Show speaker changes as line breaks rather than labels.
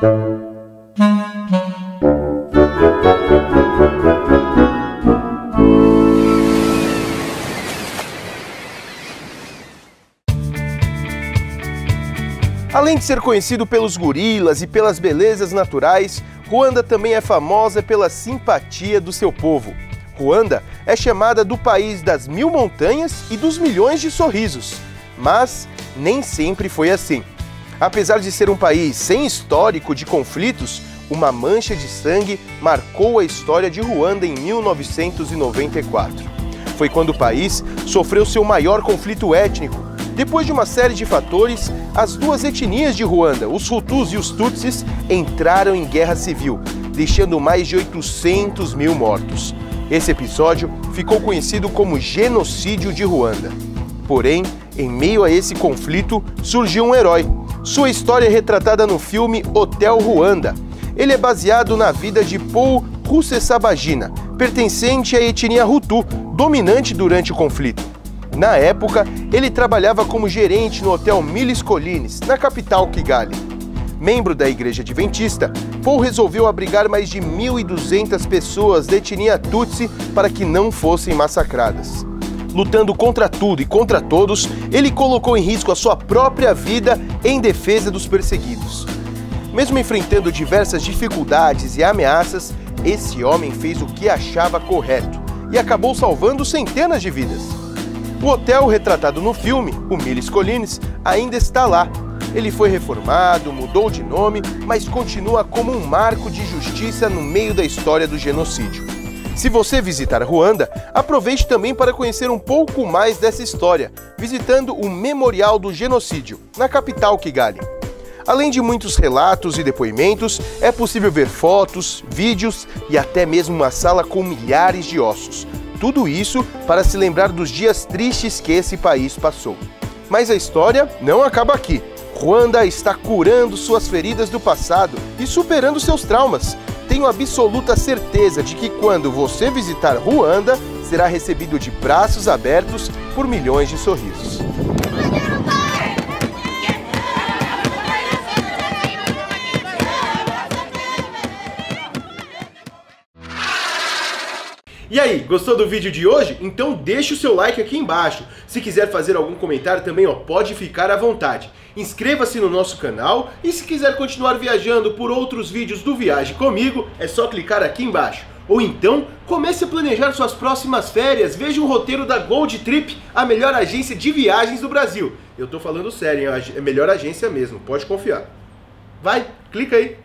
Além de ser conhecido pelos gorilas e pelas belezas naturais, Ruanda também é famosa pela simpatia do seu povo. Ruanda é chamada do país das 1000 montanhas e dos milhões de sorrisos, mas nem sempre foi assim. Apesar de ser um país sem histórico de conflitos, uma mancha de sangue marcou a história de Ruanda em 1994. Foi quando o país sofreu seu maior conflito étnico. Depois de uma série de fatores, as duas etnias de Ruanda, os Hutus e os Tutsis, entraram em guerra civil, deixando mais de 800 mil mortos. Esse episódio ficou conhecido como Genocídio de Ruanda. Porém, em meio a esse conflito, surgiu um herói. Sua história é retratada no filme Hotel Ruanda. Ele é baseado na vida de Paul Rusesabagina, pertencente à etnia Hutu, dominante durante o conflito. Na época, ele trabalhava como gerente no Hotel Mille Collines, na capital Kigali. Membro da Igreja Adventista, Paul resolveu abrigar mais de 1.200 pessoas da etnia Tutsi para que não fossem massacradas. Lutando contra tudo e contra todos, ele colocou em risco a sua própria vida em defesa dos perseguidos. Mesmo enfrentando diversas dificuldades e ameaças, esse homem fez o que achava correto e acabou salvando centenas de vidas. O hotel retratado no filme, o Mille Collines, ainda está lá. Ele foi reformado, mudou de nome, mas continua como um marco de justiça no meio da história do genocídio. Se você visitar Ruanda, aproveite também para conhecer um pouco mais dessa história, visitando o Memorial do Genocídio, na capital Kigali. Além de muitos relatos e depoimentos, é possível ver fotos, vídeos e até mesmo uma sala com milhares de ossos. Tudo isso para se lembrar dos dias tristes que esse país passou. Mas a história não acaba aqui. Ruanda está curando suas feridas do passado e superando seus traumas. Tenho absoluta certeza de que quando você visitar Ruanda, será recebido de braços abertos por milhões de sorrisos. E aí, gostou do vídeo de hoje? Então deixa o seu like aqui embaixo. Se quiser fazer algum comentário também, pode ficar à vontade. Inscreva-se no nosso canal e se quiser continuar viajando por outros vídeos do Viaje Comigo, é só clicar aqui embaixo. Ou então, comece a planejar suas próximas férias, veja o roteiro da Gold Trip, a melhor agência de viagens do Brasil. Eu tô falando sério, hein? É a melhor agência mesmo, pode confiar. Vai, clica aí.